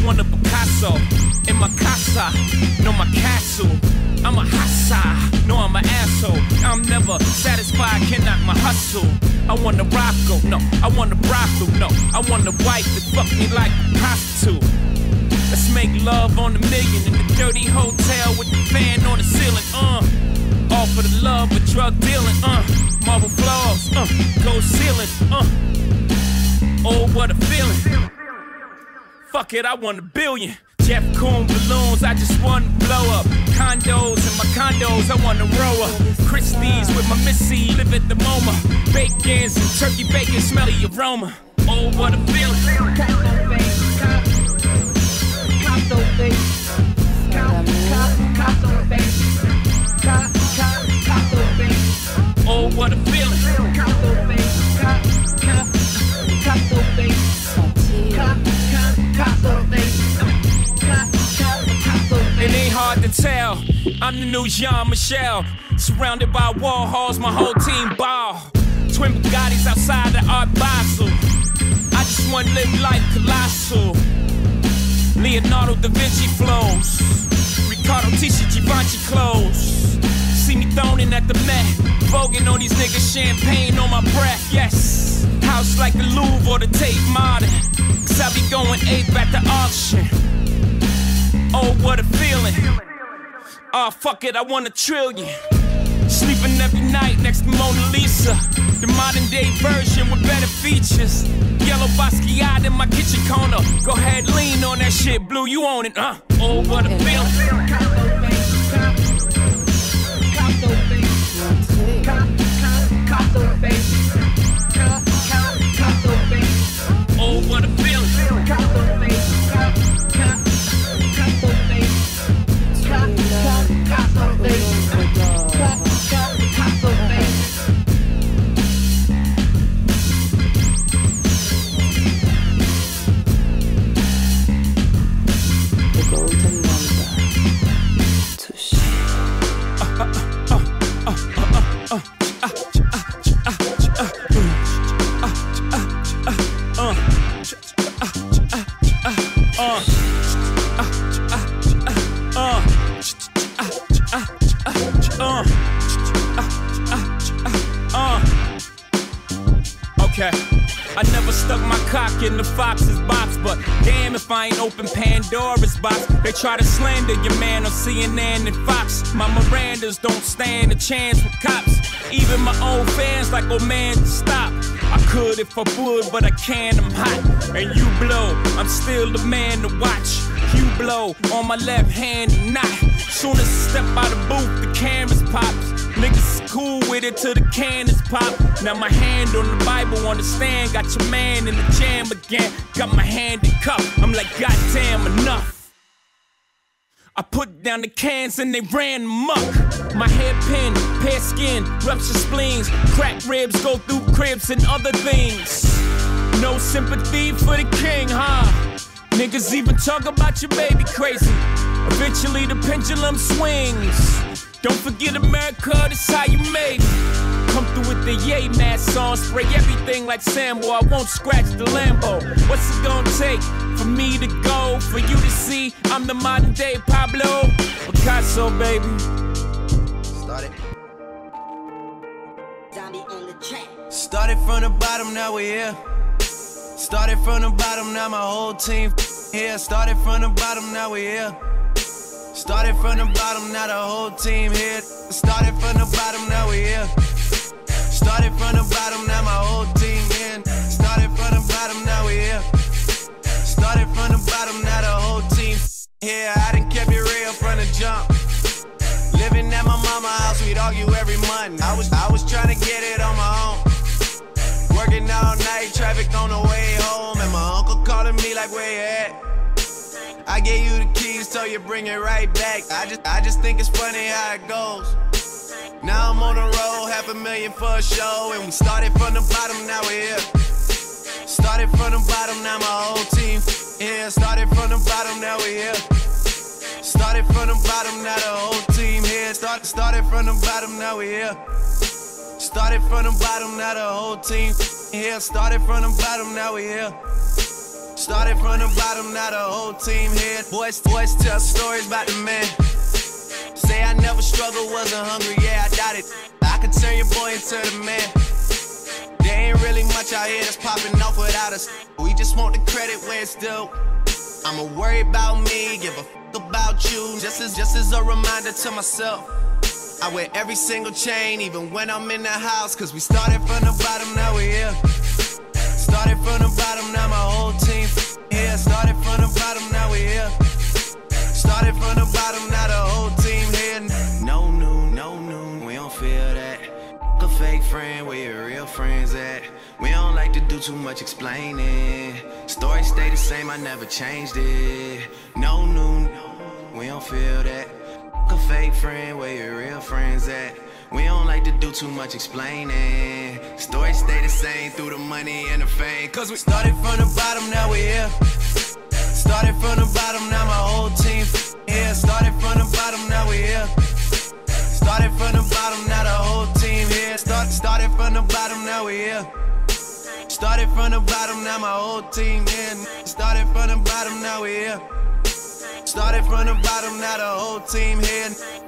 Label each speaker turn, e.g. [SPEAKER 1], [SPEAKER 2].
[SPEAKER 1] want a Picasso in my casa, no my castle. I'm a hassa, no I'm an asshole. I'm never satisfied, cannot my hustle. I want a Rocco, no, I want a brothel, no. I want a wife that fuck me like a prostitute. Let's make love on the million in the dirty hotel with the fan on the ceiling, all for the love of drug dealing, marble floors, gold ceiling, oh what a feeling. Fuck it, I want $1 billion. Jeff Koons balloons, I just want to blow up. Condos in my condos, I want to row up. Christie's with my missy, live at the MoMA. Bacons and turkey bacon, smell the aroma. Oh, what a feeling. Oh, what a feeling. It ain't hard to tell, I'm the new Jean-Michel. Surrounded by Warhols, my whole team ball. Twin Bugattis outside the Art Basel. I just wanna live life colossal. Leonardo da Vinci flows, Riccardo Tisci Givenchy clothes. See me thrown in at the Met, voguing on these niggas, champagne on my breath, yes. House like the Louvre or the Tate Modern, 'cause I be going ape at the auction. Oh, what a feeling. Oh, fuck it, I want $1 trillion. Sleeping every night next to Mona Lisa, the modern day version with better features. Yellow Basquiat in my kitchen corner. Go ahead, lean on that shit, Blue, you own it, Oh, what a feeling. Oh, what a feeling. Okay, I never stuck my cock in the fox's box, but damn if I ain't open Pandora's box. They try to slander your man on CNN and Fox. My Mirandas don't stand a chance with cops. Even my own fans like, oh man, stop. I could if I would, but I can't, I'm hot. And you blow, I'm still the man to watch. You blow on my left hand and not. Soon as I step out the booth, the cameras pops. Niggas cool with it till the cannons pop. Now my hand on the Bible on the stand. Got your man in the jam again. Got my hand in cup. I'm like, goddamn, enough. I put down the cans and they ran amok. My hairpin, pear skin, rupture spleens, cracked ribs go through cribs and other things. No sympathy for the king, huh? Niggas even talk about your baby crazy. Eventually the pendulum swings. Don't forget America, this how you made me. Come through with the yay mask on, spray everything like Sambo. I won't scratch the Lambo. What's it gonna take for me to go? For you to see I'm the modern day Pablo Picasso, baby.
[SPEAKER 2] Started. Started from the bottom, now we're here. Started from the bottom, now my whole team here. Started from the bottom, now we're here. Started from the bottom, now the whole team here. Started from the bottom, now we here. Started from the bottom, now my whole team in. Started from the bottom, now we here. Started from the bottom, now the whole team here. I done kept it real from the jump. Living at my mama's house, we'd argue every month. I was trying to get it on my own. Working all night, traffic on the way home, and my uncle calling me like, where you at? I gave you the keys, so you bring it right back. I just think it's funny how it goes. Now I'm on the road, $500,000 for a show, and we started from the bottom, now we're here. Started from the bottom, now my whole team here. Started from the bottom, now we're here. Started from the bottom, now the whole team here. Started from the bottom, now we're here. Started from the bottom, now the whole team here. Started from the bottom, now we're here. Started from the bottom, now the whole team here. Boys tell stories about the man. Say I never struggled, wasn't hungry, yeah, I doubt it. I could turn your boy into the man. There ain't really much out here that's popping off without us. We just want the credit where it's due. I'ma worry about me, give a fuck about you. Just as a reminder to myself. I wear every single chain, even when I'm in the house. Cause we started from the bottom, now we here. Started from the bottom, now my whole team here. Started from the bottom, now we here. Started from the bottom, now the whole team here. No new, we don't feel that. A fake friend, where your real friends at? We don't like to do too much explaining. Stories stay the same, I never changed it. No new, we don't feel that. A fake friend, where your real friends at? We don't like to do too much explaining. Stories stay the same through the money and the fame. Cause we started from the bottom, now we here. Started from the bottom, now my whole team here. Started from the bottom, now we here. Started from the bottom, now the whole team here. Started from the bottom, now we here. Started from the bottom, now my whole team here. Started from the bottom, now we here. Started from the bottom, now the whole team here.